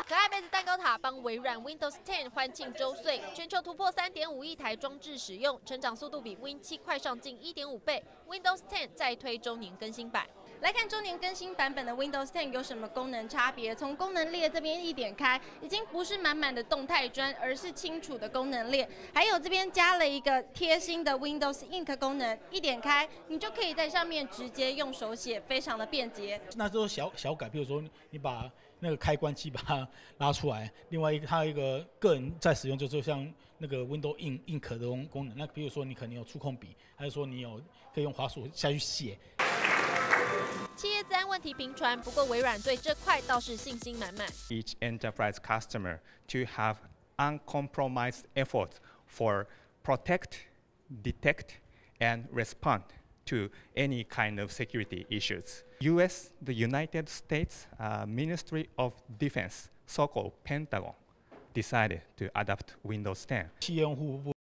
可爱杯子蛋糕塔帮微软 Windows 10欢庆周岁，全球突破3.5亿台装置使用，成长速度比 Win 7快上近1.5倍。Windows 10再推周年更新版。来看周年更新版本的 Windows 10有什么功能差别？从功能列这边一点开，已经不是满满的动态砖，而是清楚的功能列。还有这边加了一个贴心的 Windows Ink 功能，一点开，你就可以在上面直接用手写，非常的便捷。 那都是小改，比如说你把那个开关器把它拉出来，另外它有一个个人在使用，就是像那个 Windows Ink 的功能。那比如说你可能有触控笔，还是说你可以用滑鼠下去写。 企业资安问题频传，不过微软对这块倒是信心满满。 Each enterprise customer to have uncompromised efforts for protect, detect, and respond to any kind of security issues. the United States Ministry of Defense, so-called Pentagon, decided to adopt Windows 10. 企业用户